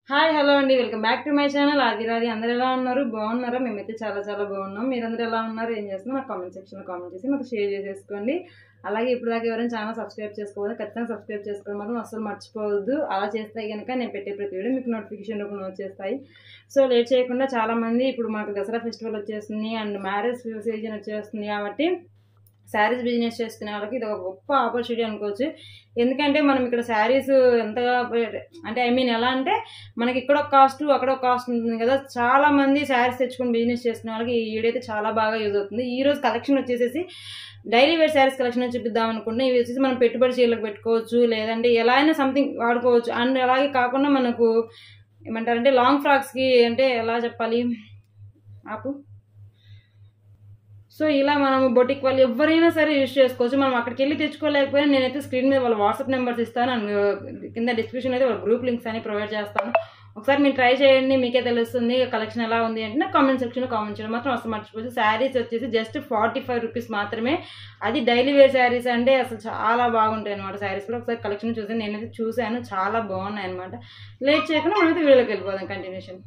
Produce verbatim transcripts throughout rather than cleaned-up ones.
Hi hello అండి welcome back to my channel ఆదిరాది. అందరు ఎలా ఉన్నారు? బాగున్నారా? మేమైతే చాలా చాలా బాగున్నాం. మీరందరూ ఎలా ఉన్నారు, ఏం చేస్తున్నారు నాకు కామెంట్ సెక్షన్లో కామెంట్ చేసి మాకు షేర్ చేసేసుకోండి. అలాగే ఇప్పుడు దాకా ఎవరైనా ఛానల్ సబ్స్క్రైబ్ చేసుకోవాలి, ఖచ్చితంగా సబ్స్క్రైబ్ చేసుకోవడం మాత్రం అసలు మర్చిపోవద్దు. అలా చేస్తే కనుక నేను పెట్టే ప్రతి వీడియో మీకు నోటిఫికేషన్ రూపంలో వచ్చేస్తాయి. సో లేట్ చేయకుండా, చాలామంది ఇప్పుడు మాకు దసరా ఫెస్టివల్ వచ్చేస్తుంది అండ్ మ్యారేజ్ సీజన్ వచ్చేస్తుంది కాబట్టి శారీస్ బిజినెస్ చేస్తున్న వాళ్ళకి ఇది ఒక గొప్ప ఆపర్చునిటీ అనుకోవచ్చు. ఎందుకంటే మనం ఇక్కడ శారీస్ ఎంతగా అంటే ఐ మీన్ ఎలా అంటే మనకి ఇక్కడ ఒక కాస్ట్ అక్కడ ఒక కాస్ట్ ఉంటుంది కదా. చాలా మంది శారీస్ తెచ్చుకొని బిజినెస్ చేస్తున్న వాళ్ళకి ఈ వీడియో అయితే చాలా బాగా యూజ్ అవుతుంది. ఈ రోజు కలెక్షన్ వచ్చేసేసి డైలీ వేర్ శారీస్ కలెక్షన్ చూపిద్దాం అనుకుంటున్నాం. ఇవి వచ్చేసి మనం పెట్టుబడి చీరలకు పెట్టుకోవచ్చు, లేదంటే ఎలా అయినా సంథింగ్ వాడుకోవచ్చు. అండ్ అలాగే కాకుండా మనకు ఏమంటారంటే లాంగ్ ఫ్రాక్స్కి అంటే ఎలా చెప్పాలి ఆపు సో ఇలా మనం బొటిక్ వాళ్ళు ఎవరైనా సరే యూజ్ చేసుకోవచ్చు. మనం అక్కడికి వెళ్ళి తెచ్చుకోలేకపోయినా నేనైతే స్క్రీన్ మీద వాళ్ళ వాట్సాప్ నెంబర్స్ ఇస్తాను అండ్ కింద డిస్క్రిప్షన్ అయితే వాళ్ళ గ్రూప్ లింక్స్ అని ప్రొవైడ్ చేస్తాను. ఒకసారి మీరు ట్రై చేయండి, మీకే తెలుస్తుంది కలెక్షన్ ఎలా ఉంది అంటే నా కామెంట్ సెక్షన్లో కామెంట్ చేయడం మాత్రం అసలు మర్చిపోవచ్చు. శారీస్ వచ్చేసి జస్ట్ ఫార్టీ ఫైవ్ రూపీస్ మాత్రమే. అది డైలీ వేర్ శారీస్ అంటే అసలు చాలా బాగుంటాయి అనమాట. శారీస్ కూడా ఒకసారి కలెక్షన్ చూసి నేనైతే చూశాను, చాలా బాగున్నాయి అనమాట. లేట్ చేయకుండా మనమైతే వీడియోకి వెళ్ళిపోదాం. కంటిన్యూషన్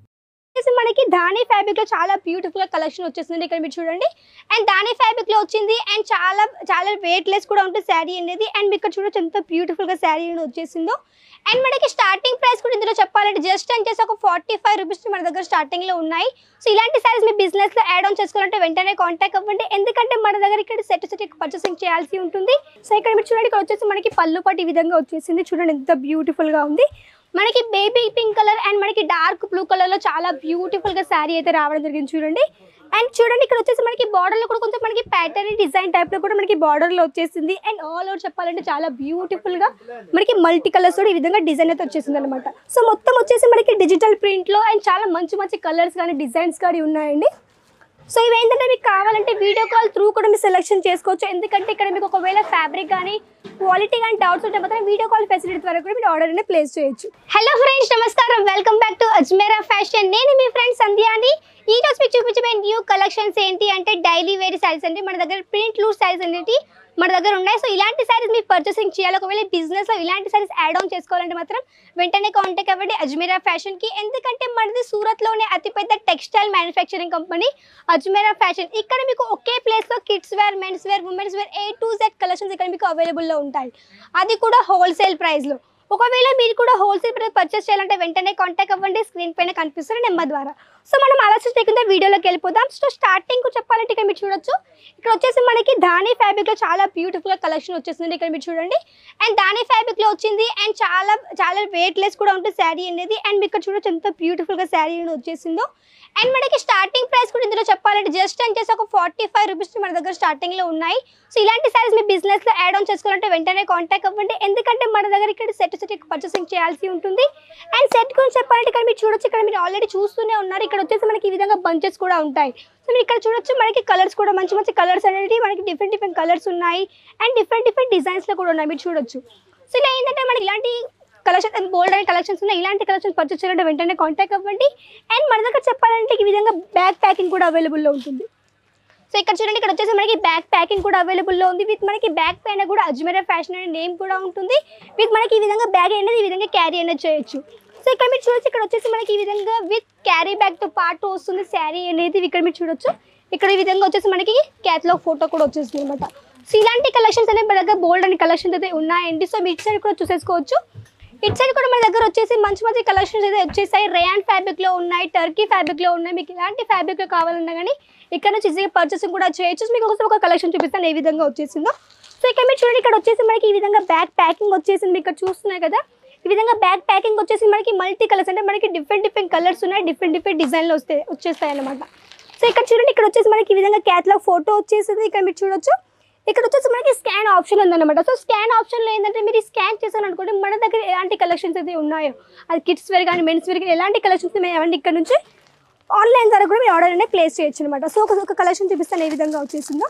మనకి దాని ఫ్యాబ్రిక్ లో చాలా బ్యూటిఫుల్ గా కలెక్షన్ వచ్చేసింది. ఇక్కడ మీరు చూడండి. అండ్ దాని ఫ్యాబ్రిక్ లో వచ్చింది అండ్ చాలా చాలా వెయిట్ లెస్ కూడా ఉంటుంది శారీ అనేది. అండ్ ఇక్కడ చూడొచ్చు ఎంత బ్యూటిఫుల్ గా శారీ వచ్చేసిందో. అండ్ మనకి స్టార్టింగ్ ప్రైస్ కూడా ఇందులో చెప్పాలంటే జస్ట్ అని చేసి ఒక ఫార్టీ ఫైవ్ రూపీస్ మన దగ్గర స్టార్టింగ్ లో ఉన్నాయి. సో ఇలాంటి శారీస్ మీ బిజినెస్ లో యాడ్ ఆన్ చేసుకోవాలంటే వెంటనే కాంటాక్ట్ అవ్వండి. ఎందుకంటే మన దగ్గర ఇక్కడ సెట్ సెట్ పర్చేసింగ్ చేయాల్సి ఉంటుంది. సో ఇక్కడ మీరు చూడండి, ఇక్కడ వచ్చేసి మనకి పళ్ళు పాటు ఈ విధంగా వచ్చేసింది. చూడండి ఎంత బ్యూటిఫుల్ గా ఉంది. మనకి బేబీ పింక్ కలర్ అండ్ మనకి డార్క్ బ్లూ కలర్ లో చాలా బ్యూటిఫుల్ గా శారీ అయితే రావడం జరిగింది. చూడండి. అండ్ చూడండి ఇక్కడ వచ్చేసి మనకి బార్డర్ లో కూడా కొంచెం మనకి ప్యాటర్న్ డిజైన్ టైప్ లో కూడా మనకి బార్డర్ లో వచ్చేసింది. అండ్ ఆల్ ఓవర్ చెప్పాలంటే చాలా బ్యూటిఫుల్ గా మనకి మల్టీ కలర్స్ కూడా ఈ విధంగా డిజైన్ అయితే వచ్చేసింది అనమాట. సో మొత్తం వచ్చేసి మనకి డిజిటల్ ప్రింట్ లో అండ్ చాలా మంచి మంచి కలర్స్ కానీ డిజైన్స్ కానీ ఉన్నాయండి. సో ఇవి ఏంటంటే మీకు కావాలంటే వీడియో కాల్ త్రూ కూడా మీరు సెలెక్షన్ చేసుకోవచ్చు. ఎందుకంటే ఇక్కడ మీకు ఒకవేళ ఫ్యాబ్రిక్ కానీ క్వాలిటీ కానీ డౌట్స్ ఉంటే మాత్రం వీడియో కాల్ ఫెసిలిటీ ద్వారా కూడా మీరు ఆర్డర్ అనేది ప్లేస్ చేయొచ్చు. హలో ఫ్రెండ్స్, నమస్కారం, welcome back to Ajmera fashion. నేను మీ ఫ్రెండ్ సంధ్యాని. ఈ రోజు మీకు చూపించే న్యూ కలెక్షన్స్ ఏంటి అంటే డైలీ వేర్ శారీస్ అండి. మన దగ్గర ప్రింట్ లూజ్ శారీస్ అనేది మన దగ్గర ఉన్నాయి. సో ఇలాంటి శారీస్ మీకు పర్చేసింగ్ చేయాలి, ఒకవేళ బిజినెస్ లో ఇలాంటి శారీస్ యాడ్ ఆన్ చేసుకోవాలంటే మాత్రం వెంటనే కాంటాక్ట్ అవ్వండి అజ్మేరా ఫ్యాషన్ కి. ఎందుకంటే మనది సూరత్ లోనే అతిపెద్ద textile manufacturing company Ajmera fashion. ఇక్కడ మీకు ఒకే ప్లేస్ లో kids wear, men's wear, women's wear A to Z collections ఇక్కడ మీకు అవైలబుల్ లో ఉంటాయి. అది కూడా హోల్సేల్ ప్రైస్ లో. ఒకవేళ మీరు కూడా హోల్సేల్ ప్రైస్ పర్చేస్ చేయాలంటే వెంటనే కాంటాక్ట్ అవ్వండి స్క్రీన్ పైన కనిపిస్తున్న నెంబర్ ద్వారా. సో మనం ఆలోచన చేయకుండా వీడియోలోకి వెళ్ళిపోదాం. సో స్టార్టింగ్ చెప్పాలంటే ఇక్కడ మీరు చూడొచ్చు, ఇక్కడ వచ్చేసి మనకి దాని ఫ్యాబ్రిక్ లో చాలా బ్యూటిఫుల్ గా కలెక్షన్ వచ్చేసింది. ఇక్కడ మీరు చూడండి. అండ్ దాని ఫ్యాబ్రిక్ లో వచ్చింది అండ్ చాలా చాలా వెయిట్ లెస్ కూడా ఉంటుంది శారీ అనేది. అండ్ ఇక్కడ చూడొచ్చు ఎంత బ్యూటిఫుల్ గా శారీ వచ్చేసిందో. అండ్ మనకి స్టార్టింగ్ ప్రైస్ కూడా ఇందులో చెప్పాలంటే జస్ట్ అని చేసి ఒక ఫార్టీ ఫైవ్ రూపీస్ మన దగ్గర స్టార్టింగ్ లో ఉన్నాయి. సో ఇలాంటి శారీస్ మీ బిజినెస్ లో యాడ్ ఆన్ చేసుకోవాలంటే వెంటనే కాంటాక్ట్ అవ్వండి. ఎందుకంటే మన దగ్గర ఇక్కడ సెట్ సెట్ పర్చేసింగ్ చేయాల్సి ఉంటుంది. అండ్ సెట్ గురించి చెప్పాలంటే ఇక్కడ మీరు చూడొచ్చు, ఇక్కడ మీరు ఆల్రెడీ చూస్తూనే ఉన్నారు. ఇక్కడ వచ్చేసి మనకి ఈ విధంగా బంచెస్ కూడా ఉంటాయి. సో మీరు ఇక్కడ చూడొచ్చు మనకి కలర్స్ కూడా మంచి మంచి కలర్స్ అనేది మనకి డిఫరెంట్ డిఫరెంట్ కలర్స్ ఉన్నాయి అండ్ డిఫరెంట్ డిఫరెంట్ డిజైన్స్ లో కూడా ఉన్నాయి. మీరు చూడొచ్చు. సో ఇలా ఏంటంటే మనకి ఇలాంటి కలెక్షన్ బోల్డ్ అనే కలెక్షన్స్ ఉన్నాయి. ఇలాంటి కలెక్షన్ పర్చేస్ చేయాలంటే వెంటనే కాంటాక్ట్ అవ్వండి. అండ్ మన దగ్గర చెప్పాలంటే ఈ విధంగా బ్యాగ్ ప్యాకింగ్ కూడా అవైలబుల్లో ఉంటుంది. సో ఇక్కడ చూడండి, ఇక్కడ వచ్చేసి మనకి బ్యాగ్ ప్యాకింగ్ కూడా అవైలబుల్లో ఉంది. విత్ మనకి బ్యాగ్ పైన కూడా అజ్మేరా ఫ్యాషన్ అనే నేమ్ కూడా ఉంటుంది. విత్ మనకి ఈ విధంగా బ్యాగ్ అనేది ఈ విధంగా క్యారీ అనేది చేయొచ్చు. సో ఇక్కడ మీరు చూడొచ్చు, ఇక్కడ వచ్చేసి మనకి ఈ విధంగా విత్ క్యారీ బ్యాగ్ తో పాటు వస్తుంది శారీ అనేది. ఇక్కడ మీరు చూడొచ్చు, ఇక్కడ ఈ విధంగా వచ్చేసి మనకి క్యాటలాగ్ ఫోటో కూడా వచ్చేస్తుంది అనమాట. సో ఇలాంటి కలెక్షన్స్ అనేవి మన దగ్గర బోల్డ్ అనే కలెక్షన్స్ అయితే ఉన్నాయండి. సో మీ ఇటు సైడ్ కూడా చూసేసుకోవచ్చు. ఇటు సైడ్ కూడా మన దగ్గర వచ్చేసి మంచి మంచి కలెక్షన్స్ అయితే వచ్చేసాయి. రేయాన్ ఫ్యాబ్రిక్ లో ఉన్నాయి, టర్కీ ఫ్యాబ్రిక్ లో ఉన్నాయి. మీకు ఇలాంటి ఫ్యాబ్రిక్ లో కావాలన్నా కానీ ఇక్కడ నుంచి ఈజీగా పర్చేసింగ్ కూడా చేయొచ్చు. మీకు ఒకసారి ఒక కలెక్షన్ చూపిస్తాను ఏ విధంగా వచ్చేసిందో. సో ఇక్కడ మీరు చూడండి, ఇక్కడ వచ్చేసి మనకి ఈ విధంగా బ్యాగ్ ప్యాకింగ్ వచ్చేసింది. మీకు ఇక్కడ చూస్తున్నాయి కదా, ఈ విధంగా బ్యాగ్ ప్యాకింగ్ వచ్చేసి మనకి మల్టీ కలర్స్ అంటే మనకి డిఫరెంట్ డిఫరెంట్ కలర్స్ ఉన్నాయి, డిఫరెంట్ డిఫరెంట్ డిజైన్లు వస్తాయి వచ్చేస్తాయి అనమాట. సో ఇక్కడ చూడండి, ఇక్కడ వచ్చేసి మనకి ఈ విధంగా క్యాటలాగ్ ఫోటో వచ్చేసింది. ఇక్కడ మీరు చూడొచ్చు, ఇక్కడ వచ్చేసి మనకి స్కాన్ ఆప్షన్ ఉందన్నమాట. సో స్కాన్ ఆప్షన్లో ఏంటంటే మీరు స్కాన్ చేశారనుకోండి మన దగ్గర ఎలాంటి కలెక్షన్స్ అయితే ఉన్నాయో, అది కిడ్స్ వేర్ కానీ మెన్స్ వేర్ కానీ ఎలాంటి కలెక్షన్స్ మేము అవన్నీ ఇక్కడ నుంచి ఆన్లైన్ ద్వారా కూడా మీరు ఆర్డర్ అనేది ప్లేస్ చేయొచ్చు అనమాట. సో ఒక కలెక్షన్ చూపిస్తాను ఏ విధంగా వచ్చేసిందో.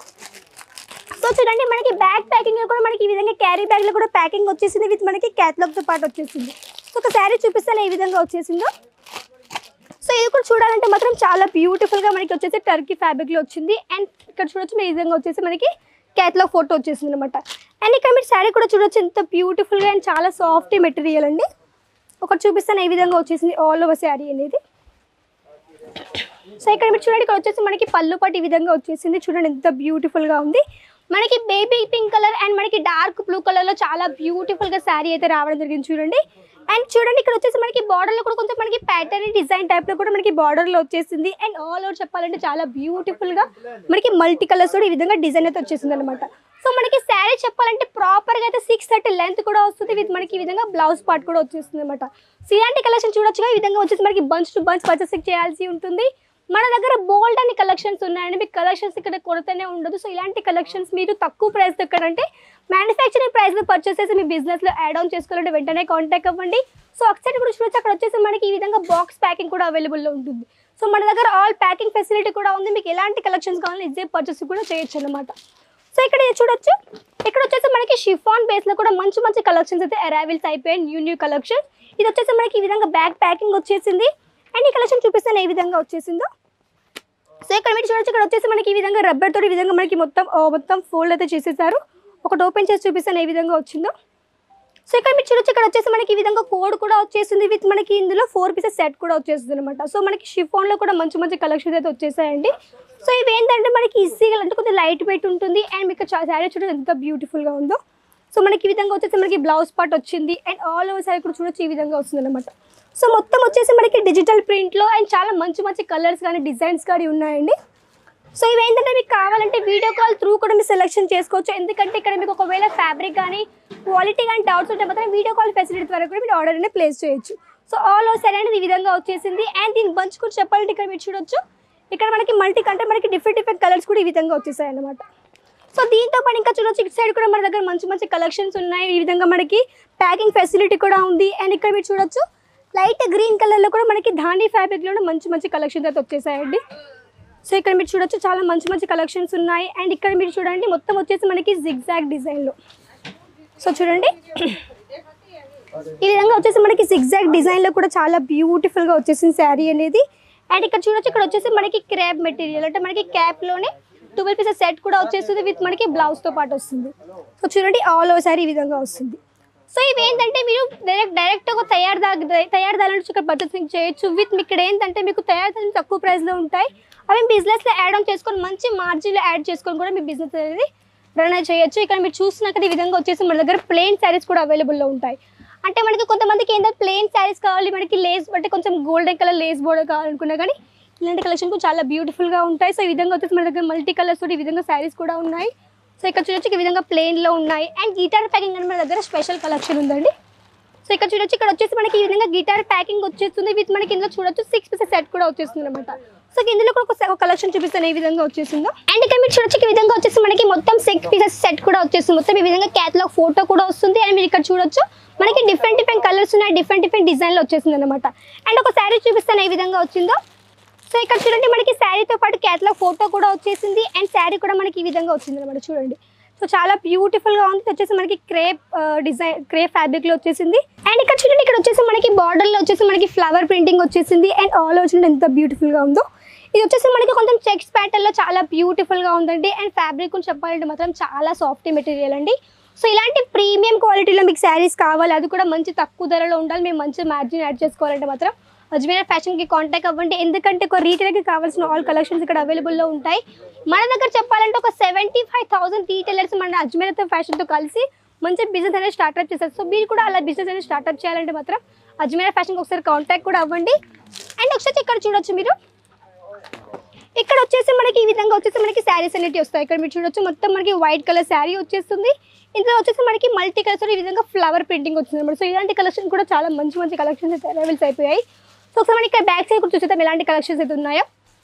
సో చూడండి, మనకి బ్యాగ్ ప్యాకింగ్ కూడా మనకి ఈ విధంగా క్యారీ బ్యాగ్లో కూడా ప్యాకింగ్ వచ్చేసింది. విత్ మనకి క్యాటలాగ్తో పాటు వచ్చేసింది. సో ఒక శారీ చూపిస్తాను ఏ విధంగా వచ్చేసిందో. సో ఇది కూడా చూడాలంటే మాత్రం చాలా బ్యూటిఫుల్గా మనకి వచ్చేసి టర్కీ ఫ్యాబ్రిక్లో వచ్చింది. అండ్ ఇక్కడ చూడొచ్చు ఈ విధంగా వచ్చేసి మనకి క్యాటలాగ్ ఫోటో వచ్చేసింది అనమాట. అండ్ ఇక్కడ మీరు శారీ కూడా చూడొచ్చు ఎంత బ్యూటిఫుల్గా అండ్ చాలా సాఫ్ట్ మెటీరియల్ అండి. ఒకటి చూపిస్తాను ఏ విధంగా వచ్చేసింది ఆల్ ఓవర్ శారీ అనేది. సో ఇక్కడ మీరు చూడండి, ఇక్కడ వచ్చేసి మనకి పళ్ళు పట్టు ఈ విధంగా వచ్చేసింది. చూడండి ఎంత బ్యూటిఫుల్గా ఉంది. మనకి బేబీ పింక్ కలర్ అండ్ మనకి డార్క్ బ్లూ కలర్లో చాలా బ్యూటిఫుల్గా శారీ అయితే రావడం జరిగింది చూడండి. అండ్ చూడండి ఇక్కడ వచ్చేసి మనకి బార్డర్లో కూడా కొంచెం మనకి ప్యాటర్న్ డిజైన్ టైప్లో కూడా మనకి బార్డర్లో వచ్చేసింది. అండ్ ఆల్ ఓవర్ చెప్పాలంటే చాలా బ్యూటిఫుల్గా మనకి మల్టీ కలర్స్ కూడా ఈ విధంగా డిజైన్ అయితే వచ్చేసింది అనమాట. సో మనకి శారీ చెప్పాలంటే ప్రాపర్గా అయితే సిక్స్ థర్టీ లెంత్ కూడా వస్తుంది విత్ మనకి ఈ విధంగా బ్లౌజ్ పార్ట్ కూడా వచ్చేస్తుంది అనమాట. సో ఇలాంటి కలెక్షన్ చూడొచ్చుగా. ఈ విధంగా వచ్చేసి మనకి బంచ్ టు బంచ్ పర్చేసింగ్ చేయాల్సి ఉంటుంది. మన దగ్గర బోల్డ్ అని కలెక్షన్స్ ఉన్నాయండి. మీకు కలెక్షన్స్ ఇక్కడ కొరతనే ఉండదు. సో ఇలాంటి కలెక్షన్స్ మీరు తక్కువ ప్రైస్ ఎక్కడంటే మ్యానుఫ్యాక్చరింగ్ ప్రైస్లో పర్చేస్ చేసి మీ బిజినెస్లో యాడ్ ఆన్ చేసుకోవాలంటే వెంటనే కాంటాక్ట్ అవ్వండి. సో ఒకసారి కూడా చూడొచ్చు, అక్కడ వచ్చేసి మనకి ఈ విధంగా బాక్స్ ప్యాకింగ్ కూడా అవైలబుల్లో ఉంటుంది. సో మన దగ్గర ఆల్ ప్యాకింగ్ ఫెసిలిటీ కూడా ఉంది. మీకు ఎలాంటి కలెక్షన్స్ కావాలో ఈజీ పర్చేస్ కూడా చేయొచ్చు అనమాట. సో ఇక్కడ చూడొచ్చు, ఇక్కడ వచ్చేసి మనకి షిఫాన్ బేస్లో కూడా మంచి మంచి కలెక్షన్స్ అయితే అరైవల్స్ అయిపోయాయి. New new collection. ఇది వచ్చేసి మనకి ఈ విధంగా బ్యాక్ ప్యాకింగ్ వచ్చేసింది. అండ్ ఈ కలెక్షన్ చూపిస్తాను ఏ విధంగా వచ్చేసిందో. సో ఇక్కడ మీరు చూడొచ్చు, ఇక్కడ వచ్చేసి మనకి ఈ విధంగా రబ్బర్ తోటి ఈ విధంగా మనకి మొత్తం మొత్తం ఫోల్డ్ అయితే చేసేసారు. ఒకటి ఓపెన్ చేసి చూపిస్తాను ఏ విధంగా వచ్చిందో. సో ఇక్కడ మీరు చూడొచ్చు, ఇక్కడ వచ్చేసి మనకి ఈ విధంగా కోడ్ కూడా వచ్చేసింది విత్ మనకి ఇందులో ఫోర్ పీసెస్ సెట్ కూడా వచ్చేస్తుంది అనమాట. సో మనకి షిఫాన్లో కూడా మంచి మంచి కలెక్షన్స్ అయితే వచ్చేసాయండి. సో ఇవి ఏంటంటే మనకి ఈజీగా అంటే కొంచెం లైట్ వెయిట్ ఉంటుంది. అండ్ మీకు శారీ చూడండి ఎంత బ్యూటిఫుల్గా ఉందో. సో మనకి ఈ విధంగా వచ్చేసి మనకి బ్లౌజ్ పార్ట్ వచ్చింది. అండ్ ఆల్ ఓవర్ శారీ కూడా చూడొచ్చు ఈ విధంగా వస్తుంది అనమాట. సో మొత్తం వచ్చేసి మనకి డిజిటల్ ప్రింట్లో అండ్ చాలా మంచి మంచి కలర్స్ కానీ డిజైన్స్ కానీ ఉన్నాయండి. సో ఇవి ఏంటంటే మీకు కావాలంటే వీడియో కాల్ త్రూ కూడా మీరు సెలెక్షన్ చేసుకోవచ్చు. ఎందుకంటే ఇక్కడ మీకు ఒకవేళ ఫ్యాబ్రిక్ కానీ క్వాలిటీ కానీ డౌట్స్ ఉంటే మాత్రం వీడియో కాల్ ఫెసిలిటీ ద్వారా కూడా మీరు ఆర్డర్ అనేది ప్లేస్ చేయొచ్చు. సో ఆల్ ఓవర్ శారీ అనేది ఈ విధంగా వచ్చేసింది. అండ్ దీని బంచ్ కూడా చెప్పాలంటే ఇక్కడ మీరు చూడొచ్చు, ఇక్కడ మనకి మల్టీ కంటే మనకి డిఫరెంట్ డిఫరెంట్ కలర్స్ కూడా ఈ విధంగా వచ్చేసాయి అనమాట. సో దీంతో పాటు ఇంకా చూడొచ్చు, ఇటు సైడ్ కూడా మన దగ్గర మంచి మంచి కలెక్షన్స్ ఉన్నాయి. ఈ విధంగా మనకి ప్యాకింగ్ ఫెసిలిటీ కూడా ఉంది. అండ్ ఇక్కడ మీరు చూడొచ్చు లైట్ గ్రీన్ కలర్లో కూడా మనకి ధానీ ఫ్యాబ్రిక్లో మంచి మంచి కలెక్షన్స్ అయితే వచ్చేసాయండి. సో ఇక్కడ మీరు చూడొచ్చు చాలా మంచి మంచి కలెక్షన్స్ ఉన్నాయి. అండ్ ఇక్కడ మీరు చూడండి మొత్తం వచ్చేసి మనకి జిగ్జాగ్ డిజైన్లో. సో చూడండి ఈ విధంగా వచ్చేసి మనకి జిగ్జాగ్ డిజైన్లో కూడా చాలా బ్యూటిఫుల్గా వచ్చేసింది శారీ అనేది. అండ్ ఇక్కడ చూడొచ్చు, ఇక్కడ వచ్చేసి మనకి క్రేప్ మెటీరియల్ అంటే మనకి క్యాప్లోనే ట్వెల్వ్ పీసెస్ సెట్ కూడా వచ్చేస్తుంది విత్ మనకి బ్లౌజ్తో పాటు వస్తుంది. సో చూడండి ఆల్ ఓవర్ శారీ ఈ విధంగా వస్తుంది. సో ఇవి ఏంటంటే మీరు డైరెక్ట్ డైరెక్ట్గా తయారు తయారుదాలని ఇక్కడ పర్చేసింగ్ చేయొచ్చు. విత్ మీకు ఇక్కడ ఏంటంటే మీకు తయారు తక్కువ ప్రైస్లో ఉంటాయి. అవి బిజినెస్లో యాడ్ ఆన్ చేసుకొని మంచి మార్జిన్లో యాడ్ చేసుకొని కూడా మీ బిజినెస్ అనేది రన్ చేయొచ్చు. ఇక్కడ మీరు చూసినాక ఈ విధంగా వచ్చేసి మన దగ్గర ప్లెయిన్ శారీస్ కూడా అవైలబుల్లో ఉంటాయి. అంటే మనకి కొంతమందికి ఏంటంటే ప్లెయిన్ శారీస్ కావాలి, మనకి లేస్ అంటే కొంచెం గోల్డెన్ కలర్ లేస్ బోర్డర్ కావాలనుకున్నా కానీ ఇలాంటి కలెక్షన్ కూడా చాలా బ్యూటిఫుల్గా ఉంటాయి. సో ఈ విధంగా వచ్చేసి మన దగ్గర మల్టీ కలర్స్ ఈ విధంగా శారీస్ కూడా ఉన్నాయి. సో ఇక్కడ చూడొచ్చు ఈ విధంగా ప్లెయిన్లో ఉన్నాయి. అండ్ గిటార్ ప్యాకింగ్ అని మన దగ్గర స్పెషల్ కలెక్షన్ ఉందండి. సో ఇక్కడ చూడొచ్చు, ఇక్కడ వచ్చేసి మనకి ఈ విధంగా గిటార్ ప్యాకింగ్ వచ్చేస్తుంది విత్ మనకి ఇందులో చూడొచ్చు సిక్స్ పీసెస్ సెట్ కూడా వచ్చేస్తుంది అనమాట. సో ఇందులో కూడా ఒక కలెక్షన్ చూపిస్తాను ఏ విధంగా వచ్చేసిందో. అండ్ ఇక్కడ మీరు చూడొచ్చు ఈ విధంగా వచ్చేసి మనకి మొత్తం సిక్స్ పీసెస్ సెట్ కూడా వచ్చేస్తుంది. మొత్తం ఈ విధంగా క్యాట్లాగ్ ఫోటో కూడా వస్తుంది. అండ్ మీరు ఇక్కడ చూడొచ్చు మనకి డిఫరెంట్ డిఫరెంట్ కలర్స్ ఉన్నాయి, డిఫరెంట్ డిఫరెంట్ డిజైన్లో వచ్చేసింది అనమాట. అండ్ ఒక శారీ చూపిస్తాను ఏ విధంగా వచ్చిందో. సో ఇక్కడ చూడండి మనకి శారీతో పాటు క్యాట్లాగ్ ఫోటో కూడా వచ్చేసింది. అండ్ శారీ కూడా మనకి ఈ విధంగా వచ్చింది అనమాట. చూడండి సో చాలా బ్యూటిఫుల్గా ఉంది. వచ్చేసి మనకి క్రేప్ డిజైన్ క్రేప్ ఫ్యాబ్రిక్లో వచ్చేసింది. అండ్ ఇక్కడ చూడండి ఇక్కడ వచ్చేసి మనకి బార్డర్లో వచ్చేసి మనకి ఫ్లవర్ ప్రింటింగ్ వచ్చేసింది. అండ్ ఆల్ ఓవర్ ఎంత బ్యూటిఫుల్గా ఉందో. ఇది వచ్చేసి మనకి కొంచెం చెక్స్ ప్యాటర్న్లో చాలా బ్యూటిఫుల్గా ఉందండి. అండ్ ఫ్యాబ్రిక్ చెప్పాలంటే మాత్రం చాలా సాఫ్ట్ మెటీరియల్ అండి. సో ఇలాంటి ప్రీమియం క్వాలిటీలో మీకు శారీస్ కావాలి, అది కూడా మంచి తక్కువ ధరలో ఉండాలి, మేము మంచి మార్జిన్ యాడ్ చేసుకోవాలంటే మాత్రం అజ్మీరా ఫ్యాషన్కి కాంటాక్ట్ అవ్వండి. ఎందుకంటే ఒక రీటైలర్కి కావాల్సిన ఆల్ కలెక్షన్స్ ఇక్కడ అవైలబుల్లో ఉంటాయి. మన దగ్గర చెప్పాలంటే ఒక సెవెంటీ ఫైవ్ థౌసండ్ రీటైలర్స్ మన అజ్మీరా ఫ్యాషన్తో కలిసి మంచి బిజినెస్ అనేది స్టార్ట్అప్ చేస్తారు. సో మీరు కూడా అలా బిజినెస్ అనేది స్టార్ట్అప్ చేయాలంటే మాత్రం అజ్మీరా ఫ్యాషన్కి ఒకసారి కాంటాక్ట్ కూడా అవ్వండి. అండ్ ఒకసారి ఇక్కడ చూడొచ్చు మీరు, ఇక్కడ వచ్చేసి మనకి ఈ విధంగా వచ్చేసి మనకి శారీస్ అనేవి వస్తాయి. ఇక్కడ మీరు చూడొచ్చు మొత్తం మనకి వైట్ కలర్ శారీ వచ్చేస్తుంది. ఇందులో వచ్చేసి మనకి మల్టీ కలర్స్ ఈ విధంగా ఫ్లవర్ ప్రింటింగ్ వచ్చింది అనమాట. సో ఇలాంటి కలెక్షన్ కూడా చాలా మంచి మంచి కలెక్షన్స్ అయితే అవైలబుల్స్ అయిపోయాయి. సో ఒకసారి మనకి ఇక్కడ బ్యాక్ సైడ్ కూడా చూసేద్దాం ఎలాంటి కలెక్షన్స్ అయితే ఉన్నాయో.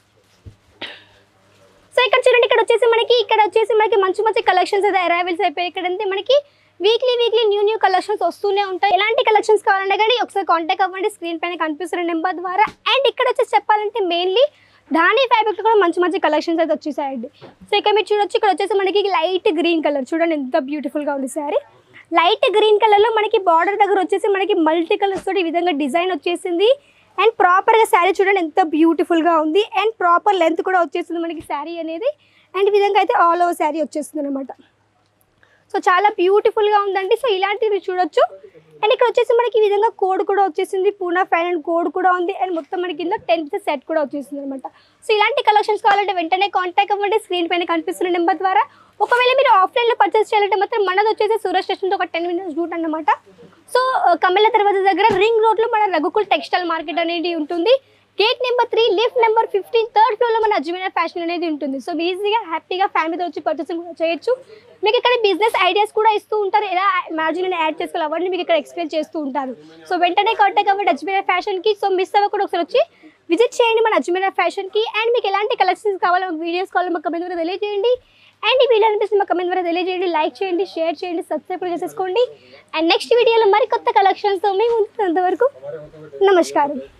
సో ఇక్కడ చూడండి ఇక్కడ వచ్చేసి మనకి ఇక్కడ వచ్చేసి మనకి మంచి మంచి కలెక్షన్స్ అయితే అరైవల్స్ అయిపోయాయి. ఇక్కడ అంటే మనకి weekly weekly new new collections వస్తూనే ఉంటాయి. ఎలాంటి కలెక్షన్స్ కావాలంటే కానీ ఒకసారి కాంటాక్ట్ అవ్వండి స్క్రీన్ పైన కనిపిస్తున్న నెంబర్ ద్వారా. అండ్ ఇక్కడ వచ్చేసి చెప్పాలంటే మెయిన్లీ ధానీ ఫ్యాబ్రిక్ కూడా మంచి మంచి కలెక్షన్స్ అయితే వచ్చేసాయండి. సో ఇక్కడ మీరు చూడొచ్చు ఇక్కడ వచ్చేసి మనకి లైట్ గ్రీన్ కలర్ చూడండి ఎంత బ్యూటిఫుల్గా ఉంది శారీ. లైట్ గ్రీన్ కలర్లో మనకి బార్డర్ దగ్గర వచ్చేసి మనకి మల్టీ కలర్స్ తోటి ఈ విధంగా డిజైన్ వచ్చేసింది. అండ్ ప్రాపర్గా శారీ చూడండి ఎంత బ్యూటిఫుల్గా ఉంది. అండ్ ప్రాపర్ లెంత్ కూడా వచ్చేస్తుంది మనకి శారీ అనేది. అండ్ ఈ విధంగా అయితే ఆల్ ఓవర్ శారీ వచ్చేస్తుంది అనమాట. సో చాలా బ్యూటిఫుల్గా ఉందండి. సో ఇలాంటివి మీరు చూడొచ్చు. అండ్ ఇక్కడ వచ్చేసి మనకి ఈ విధంగా కోడ్ కూడా వచ్చేసింది, పూనా ఫ్యాన్ అండ్ కోడ్ కూడా ఉంది. అండ్ మొత్తం మనకి కింద టెన్ పీసెస్ సెట్ కూడా వచ్చేసింది అనమాట. సో ఇలాంటి కలెక్షన్స్ కావాలంటే వెంటనే కాంటాక్ట్ అవ్వండి స్క్రీన్ పైన కనిపిస్తున్న నెంబర్ ద్వారా. ఒకవేళ మీరు ఆఫ్లైన్లో పర్చేస్ చేయాలంటే మాత్రం మనది వచ్చేసి సూరత్ స్టేషన్తో ఒక టెన్ మినిట్స్ రూట్ అన్నమాట. సో కమల దర్వాజా దగ్గర రింగ్ రోడ్లో మన రఘుకుల్ టెక్స్టైల్ మార్కెట్ అనేది ఉంటుంది. Gate number three lift number fifteen third ఫ్లోర్లో మన అజ్మీర్ ఫ్యాషన్ అనేది ఉంటుంది. సో ఈజీగా హ్యాపీగా ఫ్యామిలీతో వచ్చి పర్చేసింగ్ కూడా చేయొచ్చు. మీకు ఇక్కడ బిజినెస్ ఐడియాస్ కూడా ఇస్తూ ఉంటారు, ఎలా మ్యాజిన్ యాడ్ చేసుకోవాలి అవన్నీ మీకు ఇక్కడ ఎక్స్ప్లెయిన్ చేస్తూ ఉంటారు. సో వెంటనే కాంటాక్ట్ అవ్వండి అజ్మీర్ ఫ్యాషన్కి. సో మిస్ అవ్వకుండా ఒకసారి వచ్చి విజిట్ చేయండి మన అజ్మీర్ ఫ్యాషన్కి. అండ్ మీకు ఎలాంటి కలెక్షన్స్ కావాలో వీడియోస్ కావాలో మాకు కమెంట్ ద్వారా తెలియజేయండి. అండ్ ఈ వీడియో అనిపిస్తుంది మాకు కమెంట్ ద్వారా తెలియజేయండి, లైక్ చేయండి, షేర్ చేయండి, సబ్స్క్రైబ్ కూడా చేసేసుకోండి. అండ్ నెక్స్ట్ వీడియోలో మరి కొత్త కలెక్షన్స్తో మేము ఉంటున్నంత వరకు నమస్కారం.